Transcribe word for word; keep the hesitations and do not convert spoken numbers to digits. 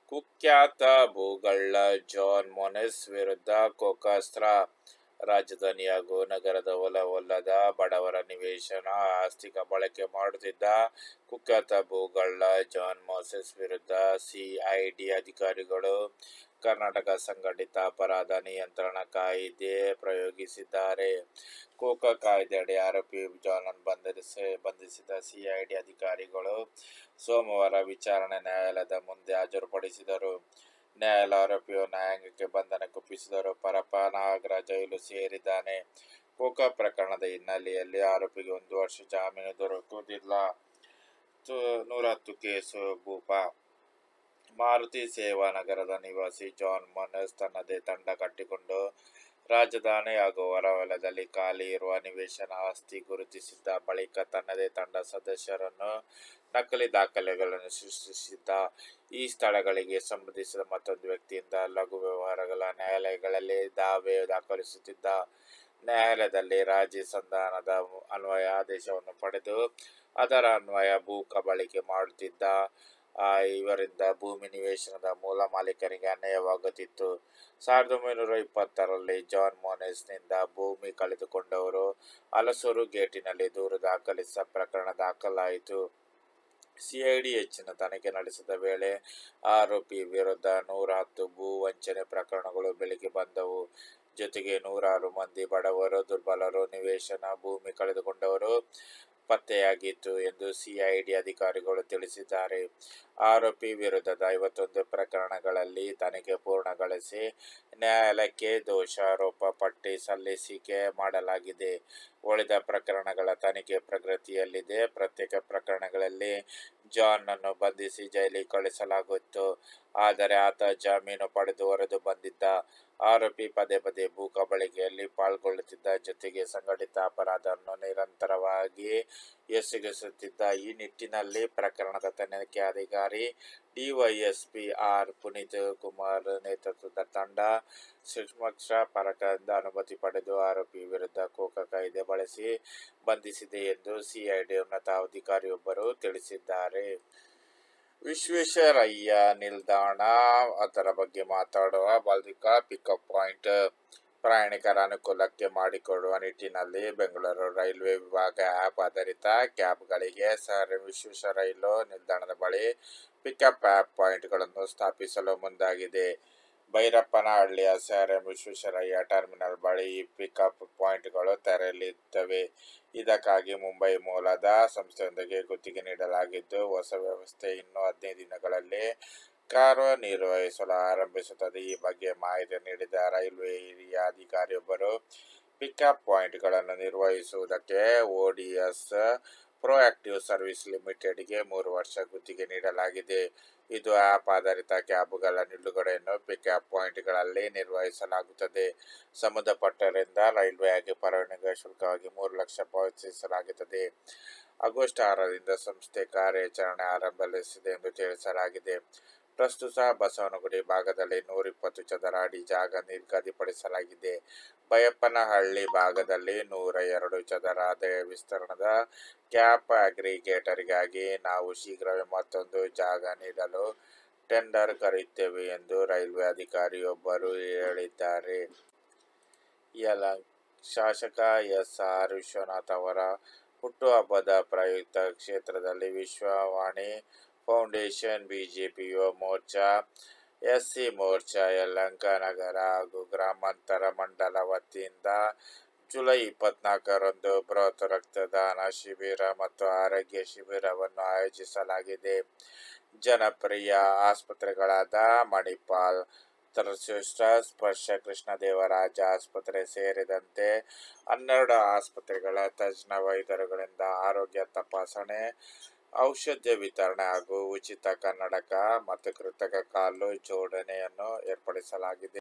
ಕುಖ್ಯಾತ ಭೂಗಳ್ಳ ಜಾನ್ ಮೊನೆಸ್ ವಿರುದ್ಧ ಕೋಕಾಸ್ತ್ರ. ರಾಜಧಾನಿ ಹಾಗೂ ನಗರದ ಹೊಲವೊಲ್ಲದ ಬಡವರ ನಿವೇಶನ ಆಸ್ತಿ ಕಬಳಕೆ ಮಾಡುತ್ತಿದ್ದ ಕುಖ್ಯಾತ ಭೂಗಳ್ಳ ಜಾನ್ ಮೊನೆಸ್ ವಿರುದ್ಧ ಸಿಐಡಿ ಅಧಿಕಾರಿಗಳು ಕರ್ನಾಟಕ ಸಂಘಟಿತ ಅಪರಾಧ ನಿಯಂತ್ರಣ ಕಾಯ್ದೆ ಪ್ರಯೋಗಿಸಿದ್ದಾರೆ. ಕೋಕಾ ಕಾಯ್ದೆಯಡಿ ಆರೋಪಿ ಜಾನನ್ನು ಬಂಧಿಸಿ ಬಂಧಿಸಿದ ಸಿಐಡಿ ಅಧಿಕಾರಿಗಳು ಸೋಮವಾರ ವಿಚಾರಣೆ ನ್ಯಾಯಾಲಯದ ಮುಂದೆ ಹಾಜರುಪಡಿಸಿದರು. ನ್ಯಾಯಾಲಯ ಆರೋಪಿಯು ನ್ಯಾಯಾಂಗಕ್ಕೆ ಬಂಧನಕ್ಕೊಪ್ಪಿಸಿದರು. ಪರಪ್ಪ ನಾಗರ ಜೈಲು ಸೇರಿದ್ದಾನೆ. ಕೋಕಾ ಪ್ರಕರಣದ ಹಿನ್ನೆಲೆಯಲ್ಲಿ ಆರೋಪಿಗೆ ಒಂದು ವರ್ಷ ಜಾಮೀನು ದೊರಕುವುದಿಲ್ಲ. ನೂರ ಹತ್ತು ಕೇಸು ಭೂಪ. ಮಾರುತಿ ಸೇವಾ ನಗರದ ನಿವಾಸಿ ಜಾನ್ ಮೊನೆಸ್ ತನ್ನದೇ ತಂಡ ಕಟ್ಟಿಕೊಂಡು ರಾಜಧಾನಿ ಹಾಗೂ ಹೊರವಲಯದಲ್ಲಿ ಖಾಲಿ ಇರುವ ನಿವೇಶನ ಆಸ್ತಿ ಗುರುತಿಸಿದ್ದ ಬಳಿಕ ತನ್ನದೇ ತಂಡ ಸದಸ್ಯರನ್ನು ನಕಲಿ ದಾಖಲೆಗಳನ್ನು ಸೃಷ್ಟಿಸಿದ್ದ. ಈ ಸ್ಥಳಗಳಿಗೆ ಸಂಬಂಧಿಸಿದ ಮತ್ತೊಂದು ವ್ಯಕ್ತಿಯಿಂದ ಲಘು ವ್ಯವಹಾರಗಳ ನ್ಯಾಯಾಲಯಗಳಲ್ಲಿ ದಾವೆ ದಾಖಲಿಸುತ್ತಿದ್ದ. ನ್ಯಾಯಾಲಯದಲ್ಲಿ ರಾಜಿ ಸಂಧಾನದ ಅನ್ವಯ ಆದೇಶವನ್ನು ಪಡೆದು ಅದರ ಅನ್ವಯ ಭೂ ಕಬಳಿಕೆ ಮಾಡುತ್ತಿದ್ದ ಇವರಿಂದ ಭೂಮಿ ನಿವೇಶನದ ಮೂಲ ಮಾಲೀಕನಿಗೆ ಅನ್ಯಾಯವಾಗುತ್ತಿತ್ತು. ಸಾವಿರದ ಒಂಬೈನೂರ ಇಪ್ಪತ್ತರಲ್ಲಿ ಜಾನ್ ಮೊನೆಸ್ನಿಂದ ಭೂಮಿ ಕಳೆದುಕೊಂಡವರು ಹಲಸೂರು ಗೇಟಿನಲ್ಲಿ ದೂರು ದಾಖಲಿಸಿದ ಪ್ರಕರಣ ದಾಖಲಾಯಿತು. ಸಿಐಡಿ ಹೆಚ್ಚಿನ ತನಿಖೆ ನಡೆಸಿದ ವೇಳೆ ಆರೋಪಿ ವಿರುದ್ಧ ನೂರ ಹತ್ತು ಭೂ ವಂಚನೆ ಪ್ರಕರಣಗಳು ಬೆಳಕಿಗೆ ಬಂದವು. ಜೊತೆಗೆ ನೂರಾರು ಮಂದಿ ಬಡವರು, ದುರ್ಬಲರು, ನಿವೇಶನ, ಭೂಮಿ ಕಳೆದುಕೊಂಡವರು ಪತ್ತೆಯಾಗಿತ್ತು ಎಂದು ಸಿಐಡಿ ಅಧಿಕಾರಿಗಳು ತಿಳಿಸಿದ್ದಾರೆ. ಆರೋಪಿ ವಿರುದ್ಧದ ಐವತ್ತೊಂದು ಪ್ರಕರಣಗಳಲ್ಲಿ ತನಿಖೆ ಪೂರ್ಣಗೊಳಿಸಿ ನ್ಯಾಯಾಲಯಕ್ಕೆ ದೋಷಾರೋಪ ಪಟ್ಟಿ ಸಲ್ಲಿಸಿಕೆ ಮಾಡಲಾಗಿದೆ. ಉಳಿದ ಪ್ರಕರಣಗಳ ತನಿಖೆ ಪ್ರಗತಿಯಲ್ಲಿದೆ. ಪ್ರತ್ಯೇಕ ಪ್ರಕರಣಗಳಲ್ಲಿ ಜಾನ್ನನ್ನು ಬಂಧಿಸಿ ಜೈಲಿಗೆ ಕಳುಹಿಸಲಾಗಿತ್ತು. ಆದರೆ ಆತ ಜಾಮೀನು ಪಡೆದು ಹೊರದು ಬಂದಿದ್ದ. ಆರೋಪಿ ಪದೇ ಪದೇ ಭೂ ಕಬಳಿಕೆಯಲ್ಲಿ ಪಾಲ್ಗೊಳ್ಳುತ್ತಿದ್ದ. ಜೊತೆಗೆ ಸಂಘಟಿತ ಅಪರಾಧವನ್ನು ನಿರಂತರವಾಗಿ ಎಸಗಿಸುತ್ತಿದ್ದ. ಈ ನಿಟ್ಟಿನಲ್ಲಿ ಪ್ರಕರಣದ ತನಿಖಾಧಿಕಾರಿ ಡಿವೈಎಸ್ಪಿ ಆರ್ ಪುನೀತ್ ಕುಮಾರ್ ನೇತೃತ್ವದ ತಂಡ ಸೂಕ್ಷ್ಮ ಪರೀಕ್ಷೆಯಿಂದ ಅನುಮತಿ ಪಡೆದು ಆರೋಪಿ ವಿರುದ್ಧ ಕೋಕಾ ಕಾಯ್ದೆ ಬಳಸಿ ಬಂಧಿಸಿದೆ ಎಂದು ಸಿಐಡಿ ಉನ್ನತ ಅಧಿಕಾರಿಯೊಬ್ಬರು ತಿಳಿಸಿದ್ದಾರೆ. ವಿಶ್ವೇಶ್ವರಯ್ಯ ನಿಲ್ದಾಣ, ಅದರ ಬಗ್ಗೆ ಮಾತಾಡುವ ಬಳಿಕ ಪಿಕಪ್ ಪಾಯಿಂಟ್. ಪ್ರಯಾಣಿಕರ ಅನುಕೂಲಕ್ಕೆ ಮಾಡಿಕೊಡುವ ನಿಟ್ಟಿನಲ್ಲಿ ಬೆಂಗಳೂರು ರೈಲ್ವೆ ವಿಭಾಗ ಆ್ಯಪ್ ಆಧಾರಿತ ಕ್ಯಾಬ್ಗಳಿಗೆ ಸರ್ ವಿಶ್ವೇಶ್ವರಯ್ಯ ನಿಲ್ದಾಣದ ಬಳಿ ಪಿಕಪ್ ಆ್ಯಪ್ ಪಾಯಿಂಟ್ಗಳನ್ನು ಸ್ಥಾಪಿಸಲು ಮುಂದಾಗಿದೆ. ಭೈರಪ್ಪನಹಳ್ಳಿಯ ಸರ್ ವಿಶ್ವೇಶ್ವರಯ್ಯ ಟರ್ಮಿನಲ್ ಬಳಿ ಈ ಪಿಕಪ್ ಪಾಯಿಂಟ್ಗಳು ತೆರೆಯಲಿವೆ. ಇದಕ್ಕಾಗಿ ಮುಂಬೈ ಮೂಲದ ಸಂಸ್ಥೆಯೊಂದಕ್ಕೆ ಗುತ್ತಿಗೆ ನೀಡಲಾಗಿದ್ದು, ಹೊಸ ವ್ಯವಸ್ಥೆ ಇನ್ನು ಹದಿನೈದು ದಿನಗಳಲ್ಲಿ ಕಾರ್ಯನಿರ್ವಹಿಸಲು ಆರಂಭಿಸುತ್ತದೆ. ಈ ಬಗ್ಗೆ ಮಾಹಿತಿ ನೀಡಿದ ರೈಲ್ವೆ ಹಿರಿಯ ಅಧಿಕಾರಿಯೊಬ್ಬರು, ಪಿಕಪ್ ಪಾಯಿಂಟ್ಗಳನ್ನು ನಿರ್ವಹಿಸುವುದಕ್ಕೆ ಓಡಿಎಸ್ ಪ್ರೊಯಾಕ್ಟಿವ್ ಸರ್ವಿಸ್ ಲಿಮಿಟೆಡ್ಗೆ ಮೂರು ವರ್ಷ ಗುತ್ತಿಗೆ ನೀಡಲಾಗಿದೆ. ಇದು ಆ್ಯಪ್ ಆಧಾರಿತ ಕ್ಯಾಬ್ಗಳ ನಿಲುಗಡೆಯನ್ನು ಪಿಕಪ್ ಪಾಯಿಂಟ್ಗಳಲ್ಲಿ ನಿರ್ವಹಿಸಲಾಗುತ್ತದೆ. ಸಂಬಂಧಪಟ್ಟವರಿಂದ ರೈಲ್ವೆಯಾಗಿ ಪರವಾನಗಿ ಶುಲ್ಕವಾಗಿ ಮೂರು ಲಕ್ಷ ಪಾವತಿಸಲಾಗುತ್ತದೆ. ಆಗಸ್ಟ್ ಆರರಿಂದ ಸಂಸ್ಥೆ ಕಾರ್ಯಾಚರಣೆ ಆರಂಭಿಸಲಿದೆ ಎಂದು ತಿಳಿಸಲಾಗಿದೆ. ಪ್ರಸ್ತುತ ಬಸವನಗುಡಿ ಭಾಗದಲ್ಲಿ ನೂರ ಇಪ್ಪತ್ತು ಚದರ ಅಡಿ ಜಾಗ ನಿಗದಿಪಡಿಸಲಾಗಿದೆ. ಬೈಯಪ್ಪನಹಳ್ಳಿ ಭಾಗದಲ್ಲಿ ನೂರ ಎರಡು ಚದರ ಅಡಿ ವಿಸ್ತೀರ್ಣದ ಕ್ಯಾಬ್ ಅಗ್ರಿಗೇಟರ್ಗಾಗಿ ನಾವು ಶೀಘ್ರವೇ ಮತ್ತೊಂದು ಜಾಗ ನೀಡಲು ಟೆಂಡರ್ ಕರೆಯುತ್ತೇವೆ ಎಂದು ರೈಲ್ವೆ ಅಧಿಕಾರಿಯೊಬ್ಬರು ಹೇಳಿದ್ದಾರೆ. ಯಲಹಂಕ ಶಾಸಕ ಎಸ್. ಆರ್. ವಿಶ್ವನಾಥ್ ಅವರ ಹುಟ್ಟುಹಬ್ಬದ ಪ್ರಯುಕ್ತ ಕ್ಷೇತ್ರದಲ್ಲಿ Vishwavani foundation, BJP Yuva Morcha, SC Morcha Yelahanka ನಗರ ಹಾಗೂ ಗ್ರಾಮಾಂತರ ಮಂಡಲ ವತಿಯಿಂದ ಜುಲೈ ಇಪ್ಪತ್ನಾಲ್ಕರಂದು ಬೃಹತ್ ರಕ್ತದಾನ ಶಿಬಿರ ಮತ್ತು ಆರೋಗ್ಯ ಶಿಬಿರವನ್ನು ಆಯೋಜಿಸಲಾಗಿದೆ. ಜನಪ್ರಿಯ ಆಸ್ಪತ್ರೆಗಳಾದ ಮಣಿಪಾಲ್, ತ್ರಿಕೃಷ್ಣ, ಸ್ಪರ್ಶ ಕೃಷ್ಣದೇವರಾಜ ಆಸ್ಪತ್ರೆ ಸೇರಿದಂತೆ ಹನ್ನೆರಡು ಆಸ್ಪತ್ರೆಗಳ ತಜ್ಞ ವೈದ್ಯರುಗಳಿಂದ ಆರೋಗ್ಯ ತಪಾಸಣೆ, ಔಷಧ ವಿತರಣೆ ಹಾಗೂ ಉಚಿತ ಕನ್ನಡಕ ಮತ್ತು ಕೃತಕ ಕಾಲು ಜೋಡಣೆಯನ್ನು ಏರ್ಪಡಿಸಲಾಗಿದೆ.